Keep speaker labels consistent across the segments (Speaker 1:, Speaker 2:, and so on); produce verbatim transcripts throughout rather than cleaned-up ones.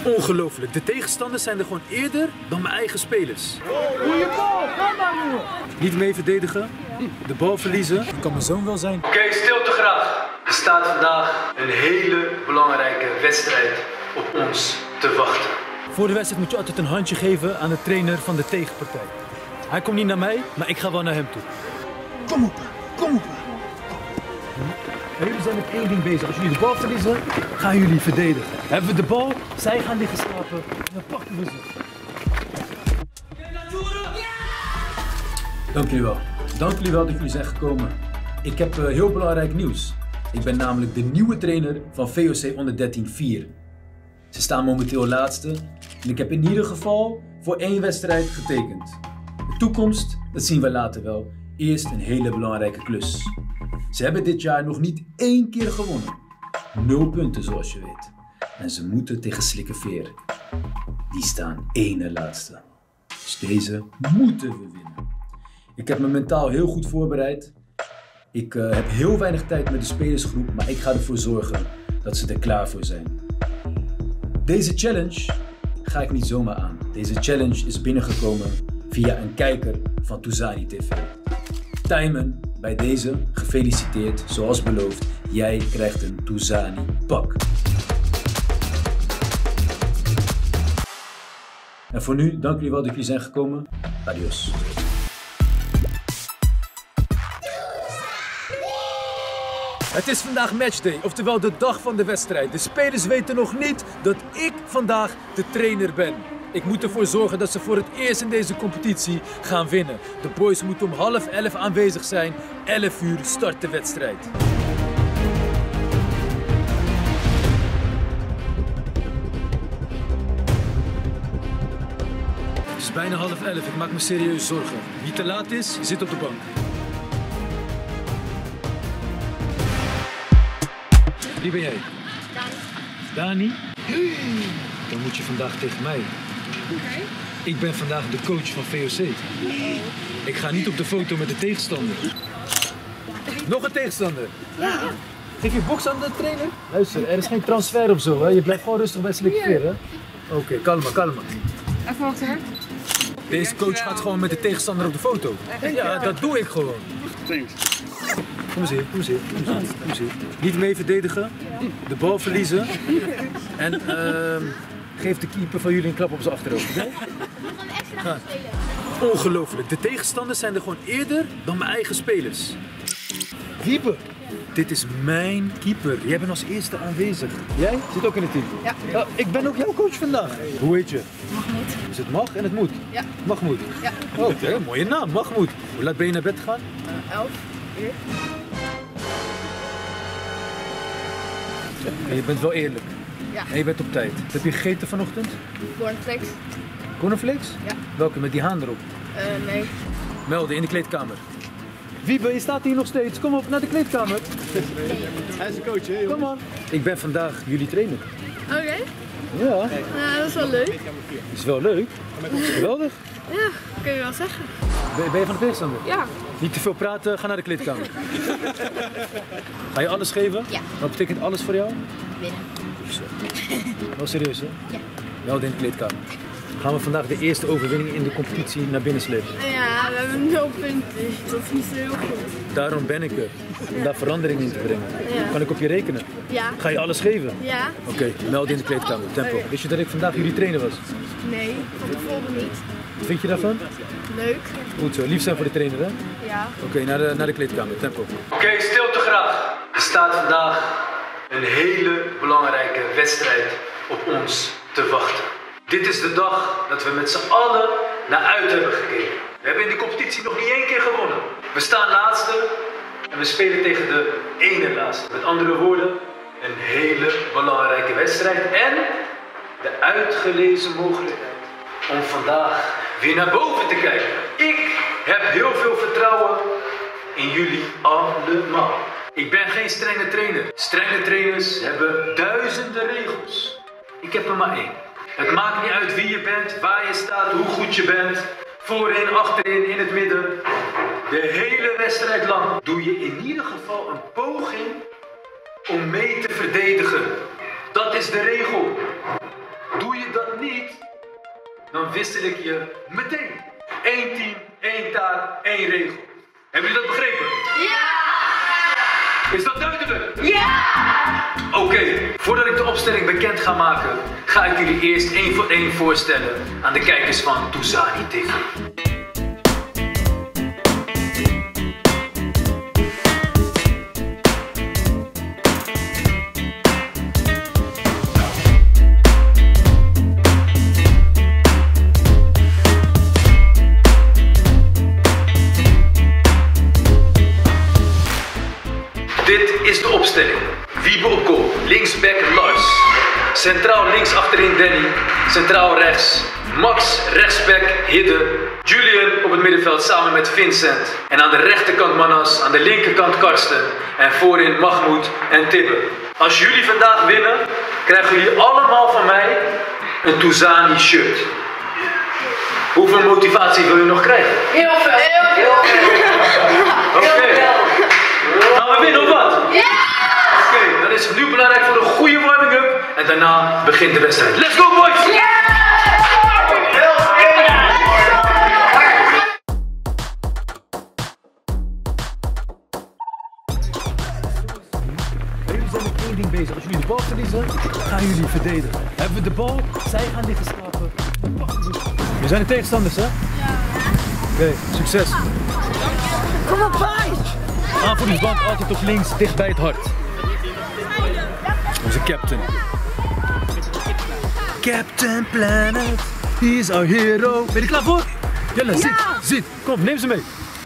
Speaker 1: Ongelooflijk, de tegenstanders zijn er gewoon eerder dan mijn eigen spelers.
Speaker 2: Goeie bal, ga maar jongen!
Speaker 1: Niet mee verdedigen, de bal verliezen. Kan mijn zoon wel zijn.
Speaker 3: Oké, okay, stilte graag. Er staat vandaag een hele belangrijke wedstrijd op ons te wachten.
Speaker 1: Voor de wedstrijd moet je altijd een handje geven aan de trainer van de tegenpartij. Hij komt niet naar mij, maar ik ga wel naar hem toe.
Speaker 2: Kom op, kom op.
Speaker 1: En jullie zijn met één ding bezig. Als jullie de bal verliezen, gaan jullie verdedigen. Hebben we de bal, zij gaan liggen slapen en dan pakken we ze. Dank jullie wel. Dank jullie wel dat jullie zijn gekomen. Ik heb uh, heel belangrijk nieuws. Ik ben namelijk de nieuwe trainer van V O C onder dertien vier. Ze staan momenteel laatste en ik heb in ieder geval voor één wedstrijd getekend. De toekomst, dat zien we later wel. Eerst een hele belangrijke klus. Ze hebben dit jaar nog niet één keer gewonnen. Nul punten zoals je weet. En ze moeten tegen Slikkeveer. Die staan ene laatste. Dus deze moeten we winnen. Ik heb me mentaal heel goed voorbereid. Ik uh, heb heel weinig tijd met de spelersgroep, maar ik ga ervoor zorgen dat ze er klaar voor zijn. Deze challenge ga ik niet zomaar aan. Deze challenge is binnengekomen via een kijker van Touzani T V. Tijmen, bij deze gefeliciteerd, zoals beloofd. Jij krijgt een Touzani pak. En voor nu, dank jullie wel dat jullie zijn gekomen. Adios. Het is vandaag matchday, oftewel de dag van de wedstrijd. De spelers weten nog niet dat ik vandaag de trainer ben. Ik moet ervoor zorgen dat ze voor het eerst in deze competitie gaan winnen. De boys moeten om half elf aanwezig zijn. elf uur start de wedstrijd. Het is bijna half elf, ik maak me serieus zorgen. Wie te laat is, zit op de bank. Wie ben jij? Dani. Dani? Dan moet je vandaag tegen mij.
Speaker 4: Okay.
Speaker 1: Ik ben vandaag de coach van V O C.
Speaker 4: Nee.
Speaker 1: Ik ga niet op de foto met de tegenstander. Nog een tegenstander?
Speaker 4: Ja.
Speaker 1: Geef je box aan de trainer? Luister, er is geen transfer of zo, hè? Je blijft gewoon rustig bij Slikkeveer, hè? Oké, okay, kalma, kalma.
Speaker 4: Even wachten, hè?
Speaker 1: Deze coach gaat gewoon met de tegenstander op de foto. Ja, dat doe ik gewoon.
Speaker 2: Thanks.
Speaker 1: Kom eens hier, kom eens hier, kom eens hier, kom eens hier. Niet mee verdedigen, de bal verliezen en uh, geef de keeper van jullie een klap op zijn achterhoofd. Okay? Ja. Ongelooflijk, de tegenstanders zijn er gewoon eerder dan mijn eigen spelers. Keeper, dit is mijn keeper. Jij bent als eerste aanwezig. Jij zit ook in het team?
Speaker 4: Ja.
Speaker 1: Uh, ik ben ook jouw coach vandaag. Hoe heet je?
Speaker 4: Mahmoud.
Speaker 1: Dus het mag en het moet?
Speaker 4: Ja.
Speaker 1: Mahmoud?
Speaker 4: Ja.
Speaker 1: Oh, oké, okay, mooie naam, Mahmoud. Hoe laat ben je naar bed gegaan?
Speaker 4: Uh, elf uur.
Speaker 1: En je bent wel eerlijk.
Speaker 4: Ja.
Speaker 1: En je bent op tijd. Wat heb je gegeten vanochtend?
Speaker 4: Cornflakes.
Speaker 1: Cornflakes?
Speaker 4: Ja.
Speaker 1: Welke? Met die haan erop?
Speaker 4: Uh, nee.
Speaker 1: Melden in de kleedkamer. Wiebe, je staat hier nog steeds. Kom op, naar de kleedkamer.
Speaker 2: Hij is de coach, hè?
Speaker 1: Kom on. Ik ben vandaag jullie trainer.
Speaker 4: Oké. Okay.
Speaker 1: Ja.
Speaker 4: Uh, dat is wel leuk.
Speaker 1: Is wel leuk. Geweldig.
Speaker 4: Ja, kun je wel zeggen.
Speaker 1: Ben, ben je van de tegenstander?
Speaker 4: Ja.
Speaker 1: Niet te veel praten, ga naar de kleedkamer. Ga je alles geven?
Speaker 4: Ja.
Speaker 1: Wat betekent alles voor jou?
Speaker 4: Winnen.
Speaker 1: Wel serieus, hè?
Speaker 4: Ja.
Speaker 1: Melden in de kleedkamer. Gaan we vandaag de eerste overwinning in de competitie naar binnen slepen?
Speaker 4: Ja, we hebben nul punten, dus dat is niet zo heel goed.
Speaker 1: Daarom ben ik er, om daar verandering in te brengen.
Speaker 4: Ja.
Speaker 1: Kan ik op je rekenen?
Speaker 4: Ja.
Speaker 1: Ga je alles geven?
Speaker 4: Ja.
Speaker 1: Oké, okay, meld in de kleedkamer. Tempo.
Speaker 4: Okay.
Speaker 1: Wist je dat ik vandaag jullie trainer was?
Speaker 4: Nee, van tevoren niet.
Speaker 1: Wat vind je daarvan?
Speaker 4: Leuk.
Speaker 1: Goed zo, lief zijn voor de trainer, hè?
Speaker 4: Ja.
Speaker 1: Oké, okay, naar, de, naar de kleedkamer. Tempo.
Speaker 3: Oké, okay, stilte graag. Er staat vandaag een hele belangrijke wedstrijd op ons te wachten. Dit is de dag dat we met z'n allen naar uit hebben gekeken. We hebben in de competitie nog niet één keer gewonnen. We staan laatste en we spelen tegen de ene laatste. Met andere woorden, een hele belangrijke wedstrijd en de uitgelezen mogelijkheid om vandaag weer naar boven te kijken. Ik heb heel veel vertrouwen in jullie allemaal. Ik ben geen strenge trainer. Strenge trainers hebben duizenden regels. Ik heb er maar één. Het maakt niet uit wie je bent, waar je staat, hoe goed je bent. Voorin, achterin, in het midden. De hele wedstrijd lang doe je in ieder geval een poging om mee te verdedigen. Dat is de regel. Doe je je dat niet, dan wissel ik je meteen. Eén team, één taak, één regel. Hebben jullie dat begrepen?
Speaker 4: Ja!
Speaker 3: Is dat duidelijk?
Speaker 4: Ja!
Speaker 3: Oké, okay. Voordat ik de opstelling bekend ga maken, ga ik jullie eerst één voor één voorstellen aan de kijkers van Toezani T V. Dit is de opstelling. Wiebe op goal, linksback Lars. Centraal links achterin Danny. Centraal rechts Max, rechtsback Hidde. Julian op het middenveld samen met Vincent. En aan de rechterkant Manas, aan de linkerkant Karsten. En voorin Mahmoud en Tibbe. Als jullie vandaag winnen, krijgen jullie allemaal van mij een Toezani shirt. Hoeveel motivatie wil je nog krijgen?
Speaker 4: Heel veel. Heel veel.
Speaker 3: Oké. Okay. Gaan we winnen of wat? Ja! Oké, okay, dan is het nu belangrijk voor een goede warming-up. En daarna begint de wedstrijd. Let's go boys! Ja!
Speaker 1: Jullie zijn met één ding bezig. Als jullie de bal verliezen, gaan jullie verdedigen. Hebben we de bal, zij gaan liggen slapen. We zijn de tegenstanders, hè? Ja. Oké, okay, succes.
Speaker 4: Kom op, boys!
Speaker 1: Aanvoeringsband altijd op links, dicht bij het hart. Onze captain. Captain Planet, he is our hero. Ben je er klaar voor? Jelle, zit, ja. zit. Kom, neem ze mee.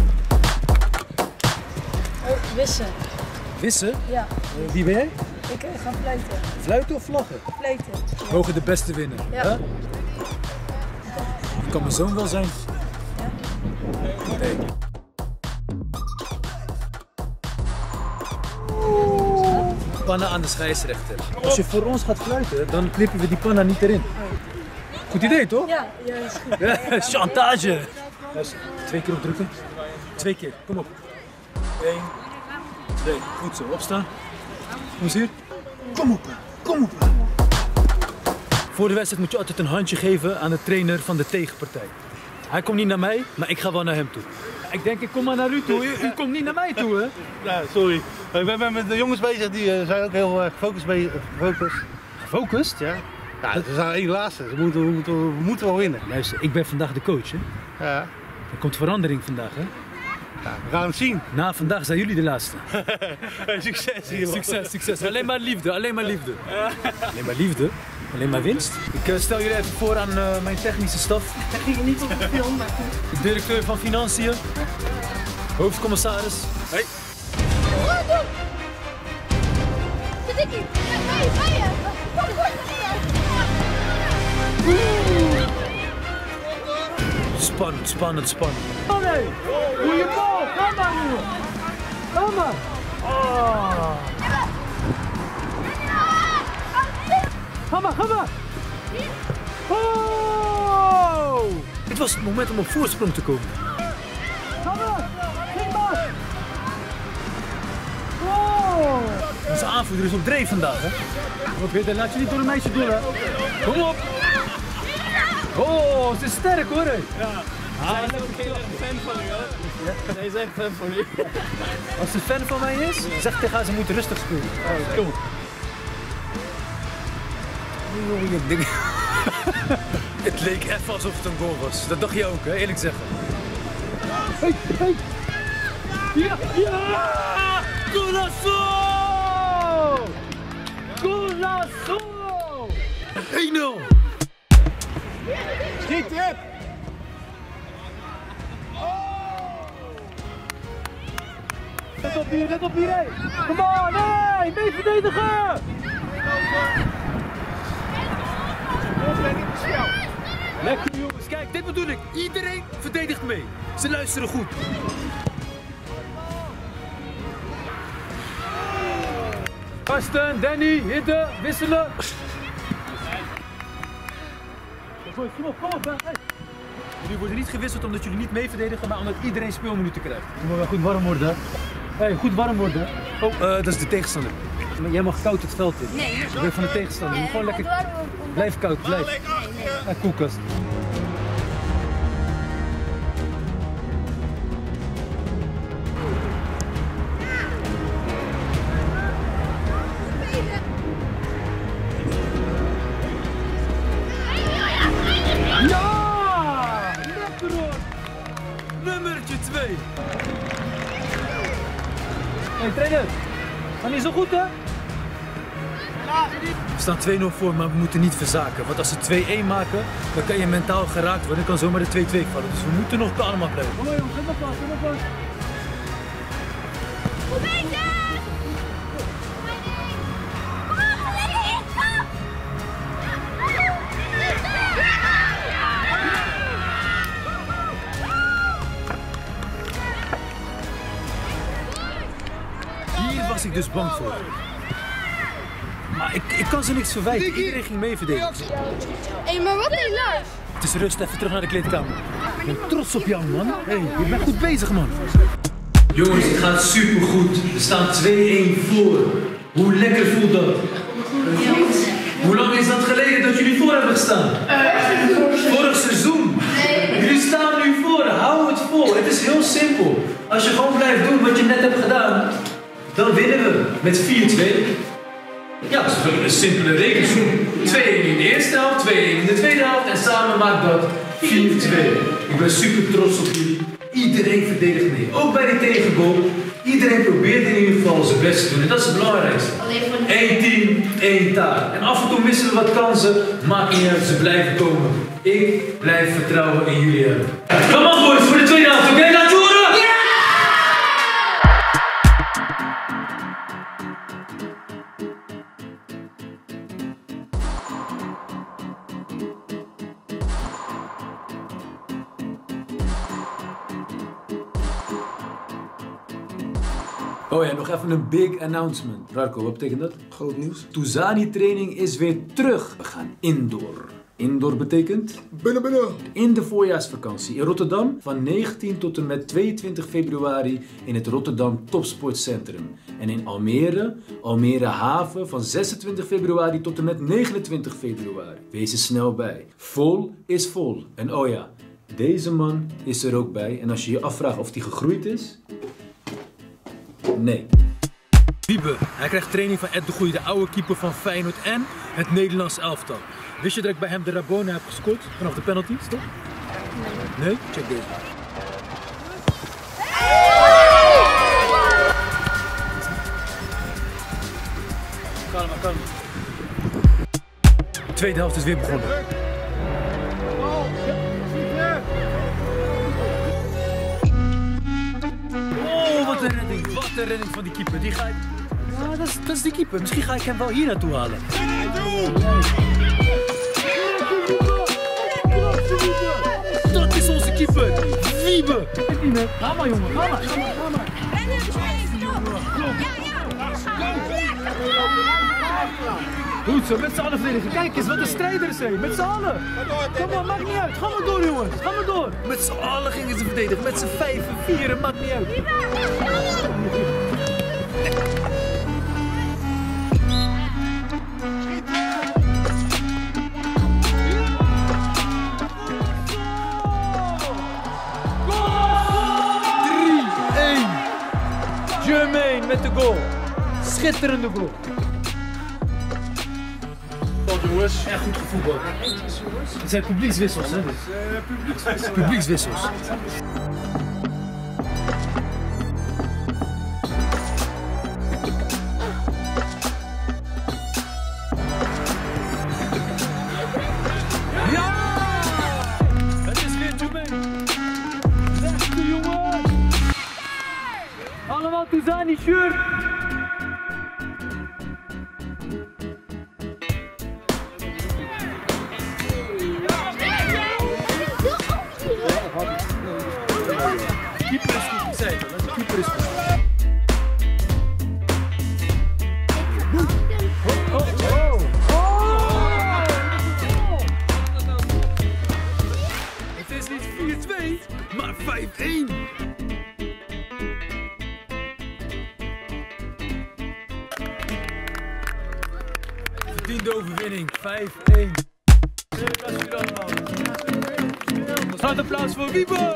Speaker 5: Oh, wissen.
Speaker 1: Wissen?
Speaker 5: Ja.
Speaker 1: Uh, wie ben jij?
Speaker 5: Ik uh, ga fluiten.
Speaker 1: Fluiten of vlaggen?
Speaker 5: Fluiten. Ja.
Speaker 1: Mogen de beste winnen.
Speaker 5: Ja.
Speaker 1: Huh? Kan mijn zoon wel zijn.
Speaker 5: Ja.
Speaker 1: Hey. Panna aan de scheidsrechter. Als je voor ons gaat fluiten, dan knippen we die panna niet erin. Goed idee, toch?
Speaker 5: Ja, ja, dat is goed.
Speaker 1: Ja, chantage! Twee keer opdrukken. Twee keer, kom op. Eén, twee. Goed zo, opstaan. Kom eens hier. Kom op, kom op. Voor de wedstrijd moet je altijd een handje geven aan de trainer van de tegenpartij. Hij komt niet naar mij, maar ik ga wel naar hem toe. Ik denk, ik kom maar naar u toe. U, u komt niet naar mij toe, hè?
Speaker 2: Ja, sorry. Ik ben met de jongens bezig, die uh, zijn ook heel uh, gefocust. Bij, gefocust.
Speaker 1: Gefocust?
Speaker 2: Ja. Ja, ze zijn één laatste. Ze moeten, we, moeten, we moeten wel winnen.
Speaker 1: Luister, ik ben vandaag de coach, hè?
Speaker 2: Ja.
Speaker 1: Er komt verandering vandaag, hè?
Speaker 2: Ja, we gaan het zien.
Speaker 1: Na vandaag zijn jullie de laatste.
Speaker 2: Succes hier.
Speaker 1: Succes, succes. Alleen maar liefde, alleen maar liefde. Alleen maar liefde, alleen maar winst. Ik uh, stel jullie even voor aan uh, mijn technische staf.
Speaker 5: Dat ging je niet op de film, maar goed.
Speaker 1: De directeur van Financiën. Hoofdcommissaris. Hey. Spannend, spannend, spannend.
Speaker 2: Hey, goeie bal. Ga maar, jongen. Ga maar. Oh. Ga maar, ga maar.
Speaker 1: Oh! Dit was het moment om op voorsprong te komen.
Speaker 2: Ga maar. Ging maar. Oh.
Speaker 1: Onze aanvoerder is op dreef vandaag, hè? Kom Peter, laat je niet door een meisje door, hè? Kom op! Oh, ze is sterk, hoor, hè?
Speaker 2: Ja. Ah, zij is ook heel erg fan van u, hè? Ja? Zij is echt fan van u.
Speaker 1: Als ze fan van mij is, zeg tegen haar ze moet rustig spelen. Oh, kom op. Het leek even alsof het een goal was. Dat dacht je ook, hè? Eerlijk zeggen.
Speaker 2: Hey, hey. Ja, ja!
Speaker 1: Golazo! Golazo! één nul!
Speaker 2: Schiet, hè! Let op hier, let op hier, hé! Kom on, nee! Mee verdedigen!
Speaker 1: Lekker jongens, kijk, dit bedoel ik. Iedereen verdedigt mee. Ze luisteren goed. Karsten, Danny, Hidde, wisselen.
Speaker 2: Kom op, kom op, hey.
Speaker 1: Jullie worden niet gewisseld omdat jullie niet mee verdedigen, maar omdat iedereen speelminuten krijgt. Je moet wel goed warm worden. Hé, hey, goed warm worden. Oh, uh, dat is de tegenstander. Maar jij mag koud het veld in.
Speaker 4: Nee.
Speaker 1: Dan ben je van de tegenstander. Je moet gewoon lekker... Blijf koud, blijf.
Speaker 4: Nee, nee.
Speaker 1: Naar koelkast.
Speaker 2: Ja! Lekker hoor!
Speaker 1: Nummertje twee.
Speaker 2: Hey trainer, gaat niet zo goed hè?
Speaker 1: We staan twee nul voor, maar we moeten niet verzaken. Want als ze twee-één maken, dan kan je mentaal geraakt worden. Dan kan zomaar de twee-twee vallen. Dus we moeten nog allemaal blijven.
Speaker 2: Kom maar jongens, zet maar vast, zet maar vast.
Speaker 4: Goed bezig!
Speaker 1: Hier was ik dus bang voor. Maar ik, ik kan ze niks verwijten. Iedereen ging mee verdedigen.
Speaker 4: Hé, hey, maar wat is live?
Speaker 1: Het is rust, even terug naar de kleedkamer. Ik ben trots op jou, man. Hey, je bent goed bezig, man. Jongens, het gaat supergoed. We staan twee-één voor. Hoe lekker voelt dat? Hoe lang is dat geleden dat jullie voor hebben gestaan? Vorig seizoen. Jullie staan nu voor. Hou het vol. Het is heel simpel. Als je gewoon blijft doen wat je net hebt gedaan, dan winnen we met vier-twee. Ja, dat is een simpele rekensom. twee-één in de eerste helft, twee-één in de tweede helft en samen maakt dat vier-twee. Ik ben super trots op jullie. Iedereen verdedigt mee. Ook bij de tegengoal. Iedereen probeert in ieder geval zijn best te doen en dat is het belangrijkste. Eén team, één taak. En af en toe missen we wat kansen, maakt niet uit, ze blijven komen. Ik blijf vertrouwen in jullie. Kom op boys, voor de tweede helft, oké? Laat je horen! Oh ja, nog even een big announcement. Radko, wat betekent dat?
Speaker 6: Groot nieuws.
Speaker 1: Touzani training is weer terug. We gaan indoor. Indoor betekent?
Speaker 6: Binnen, binnen.
Speaker 1: In de voorjaarsvakantie in Rotterdam van negentien tot en met tweeëntwintig februari in het Rotterdam Topsportcentrum. En in Almere, Almere Haven van zesentwintig februari tot en met negenentwintig februari. Wees er snel bij. Vol is vol. En oh ja, deze man is er ook bij. En als je je afvraagt of hij gegroeid is... Nee. Wiebe, hij krijgt training van Ed de Goeie, de oude keeper van Feyenoord en het Nederlands elftal. Wist je dat ik bij hem de Rabona heb gescoord vanaf de penalties, toch? Nee? Nee? Check deze. Kalma, kalma. De tweede helft is weer begonnen. Wat een redding, wat een redding van die keeper. Die ga ik... Ja, dat is, dat is die keeper. Misschien ga ik hem wel hier naartoe halen. Dat is onze keeper, Wiebe.
Speaker 2: Ga maar jongen, ga maar, ga maar, ga maar. Goed zo, met z'n allen verdedigen. Kijk eens, wat een strijders zijn. Met z'n allen. Kom maar, maakt niet uit. Ga maar door jongens, ga maar door.
Speaker 1: Met z'n allen gingen ze verdedigen. Met z'n vijven, vieren, maakt niet uit.
Speaker 2: drie-één. Jermaine met de goal. Schitterende goal.
Speaker 6: Jongens.
Speaker 1: Echt goed gevoetbald. Het zijn publiekswissels, hè?
Speaker 6: Publiekswissels.
Speaker 1: Publiekswissels.
Speaker 2: Ja! Het is weer Jermaine. Lekker jongen. Allemaal Touzani shirt.
Speaker 1: Keeper is goed, ik zei het al. De keeper is goed.
Speaker 2: Oh, oh, oh.
Speaker 1: Het is niet vier-twee, maar vijf-één.
Speaker 2: overwinning, vijf één. Groot applaus voor Wiebe!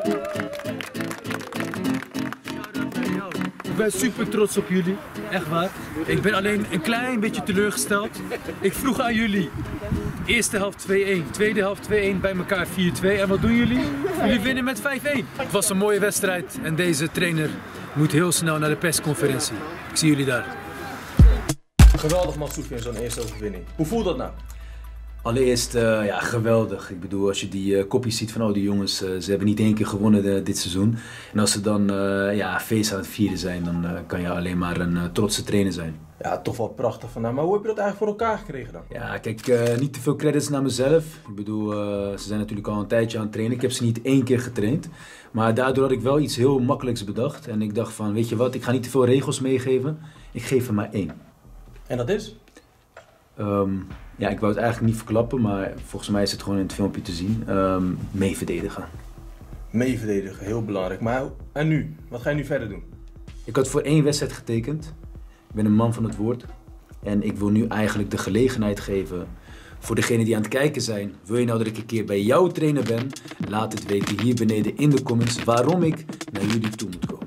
Speaker 2: Ik ben super trots op jullie, echt waar. Ik ben alleen een klein beetje teleurgesteld. Ik vroeg aan jullie, eerste helft twee één, tweede helft twee één, bij elkaar vier twee. En wat doen jullie? Jullie winnen met vijf één. Het was een mooie wedstrijd en deze trainer moet heel snel naar de persconferentie. Ik zie jullie daar.
Speaker 7: Geweldig man, Soufiane, zo'n eerste overwinning. Hoe voelt dat nou?
Speaker 1: Allereerst, uh, ja, geweldig. Ik bedoel, als je die uh, kopjes ziet van al die jongens, uh, ze hebben niet één keer gewonnen uh, dit seizoen. En als ze dan uh, ja, feest aan het vieren zijn, dan uh, kan je alleen maar een uh, trotse trainer zijn.
Speaker 7: Ja, toch wel prachtig vandaan. Maar hoe heb je dat eigenlijk voor elkaar gekregen dan?
Speaker 1: Ja, kijk, uh, niet te veel credits naar mezelf. Ik bedoel, uh, ze zijn natuurlijk al een tijdje aan het trainen. Ik heb ze niet één keer getraind. Maar daardoor had ik wel iets heel makkelijks bedacht. En ik dacht van, weet je wat, ik ga niet te veel regels meegeven. Ik geef er maar één.
Speaker 7: En dat is?
Speaker 1: Um, ja, ik wou het eigenlijk niet verklappen, maar volgens mij is het gewoon in het filmpje te zien. Um, mee verdedigen.
Speaker 7: Mee verdedigen, heel belangrijk. Maar en nu? Wat ga je nu verder doen?
Speaker 1: Ik had voor één wedstrijd getekend. Ik ben een man van het woord. En ik wil nu eigenlijk de gelegenheid geven voor degenen die aan het kijken zijn. Wil je nou dat ik een keer bij jouw trainer ben? Laat het weten hier beneden in de comments waarom ik naar jullie toe moet komen.